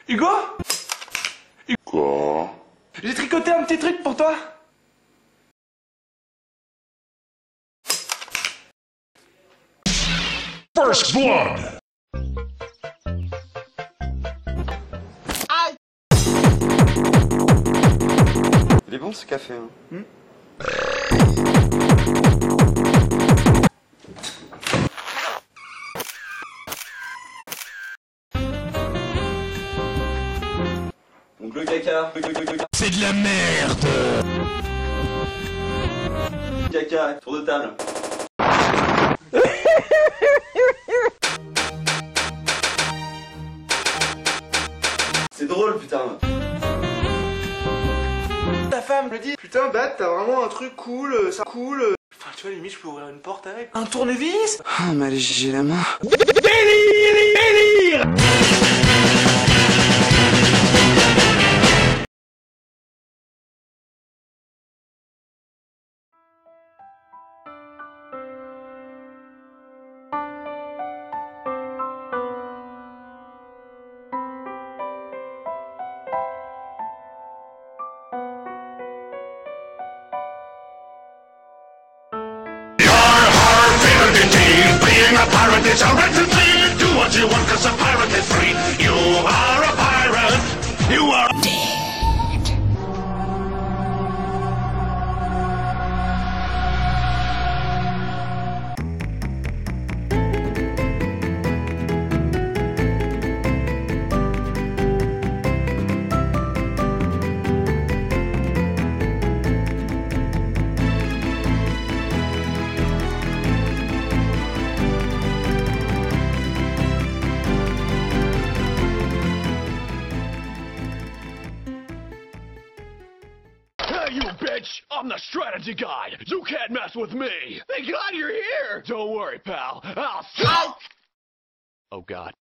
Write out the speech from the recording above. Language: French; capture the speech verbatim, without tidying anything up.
Hugo? Quoi? J'ai tricoté un petit truc pour toi. First blood. Il est bon ce café, hein. Hmm. Donc le caca. C'est de la merde. Caca, tour de table. C'est drôle, putain. Ta femme me dit, putain, Bat, t'as vraiment un truc cool, euh, ça cool. euh. Enfin, tu vois, limite, je peux ouvrir une porte avec. Un tournevis? Ah, mais allez, j'ai la main. Délire. Being a pirate is a written thing. Do what you want, cause a pirate is free. You are a pirate. You are dead. Hey, you bitch! I'm the strategy guy! You can't mess with me! Thank God you're here! Don't worry, pal. I'll... Oh, God.